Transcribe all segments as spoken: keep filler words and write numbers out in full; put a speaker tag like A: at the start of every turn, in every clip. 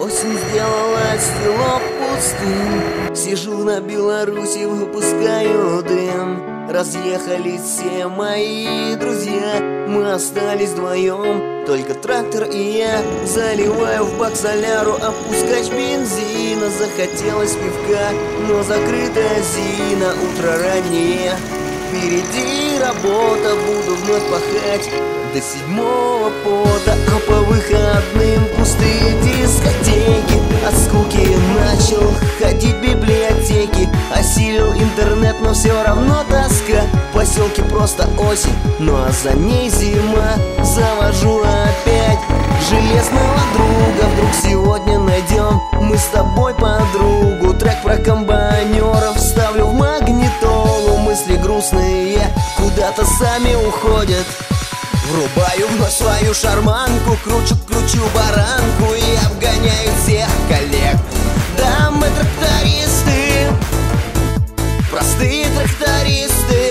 A: Осень сделала село пустым. Сижу на Беларуси, выпускаю дым. Разъехались все мои друзья, мы остались вдвоем, только трактор и я. Заливаю в бак соляру, опускать бензина. Захотелось пивка, но закрытая зина. Утро раннее, впереди работа, буду вновь пахать до седьмого пота. А по выходным пустые дискотеки. От скуки начал ходить в библиотеки. Осилил интернет, но все равно тоска. В поселке просто осень, ну а за ней зима. Завожу опять железного друга. Вдруг сегодня найдем мы с тобой подругу. Трек про комбайнеров ставлю в магнитолу. Мысли грустные куда-то сами уходят. Врубаю вновь свою шарманку, кручу-кручу баранку и обгоняю всех коллег. Да, мы трактористы, простые трактористы.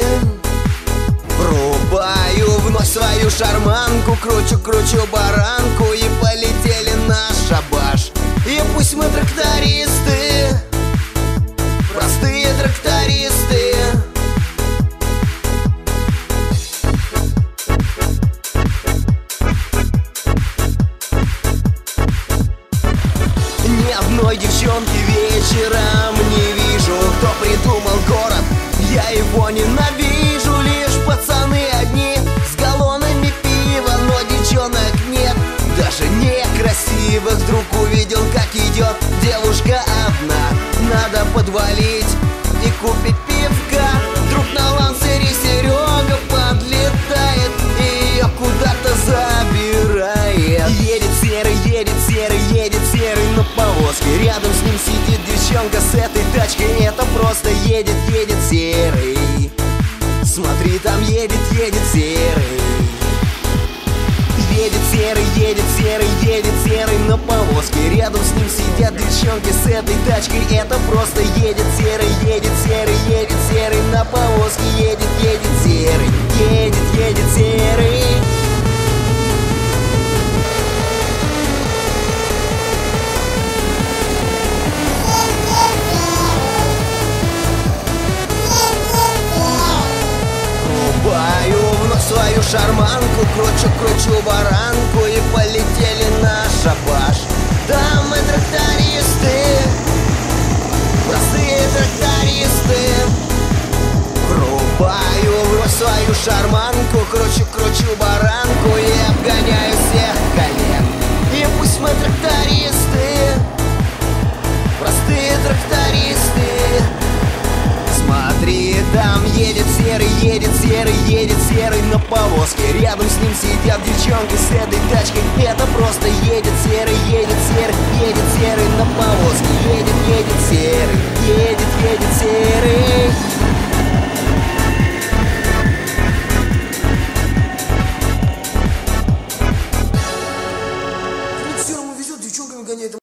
A: Врубаю вновь свою шарманку, кручу-кручу баранку и полетели на шабаш. И пусть мы трактористы, простые трактористы. Ни одной девчонки вечером не вижу. Кто придумал город, я его ненавижу. Лишь пацаны одни с галлонами пива, но девчонок нет, даже некрасивых. Вдруг увидел, как идет девушка одна. Надо подвалить и купить пивка. Вдруг на лансере Серега подлетает и ее куда-то забирает. Едет серый, едет серый, едет серый на повозке. Рядом с ним сидит девчонка с этой тачкой. Это просто едет, едет серый. Смотри, там едет, едет серый. Едет серый, едет серый, едет серый на повозке. Рядом с ним сидят девчонки с этой тачкой. Это просто едет серый, едет серый, едет серый на повозке. Едет, едет серый, едет, едет серый. Врубаю вновь свою шарманку, кручу-кручу баранку и полетели на шабаш. Да, мы трактористы, простые трактористы. Врубаю вновь свою шарманку, кручу-кручу баранку и обгоняю всех коллег. И пусть мы трактористы, простые трактористы. Смотри, там едет серый, едет серый, едет серый на повозке. Рядом с ним сидят девчонки с этой тачкой. Это просто едет серый, едет серый, едет серый на повозке. Едет, едет серый, едет, едет серый.
B: Серому везет, девчонками гоняет.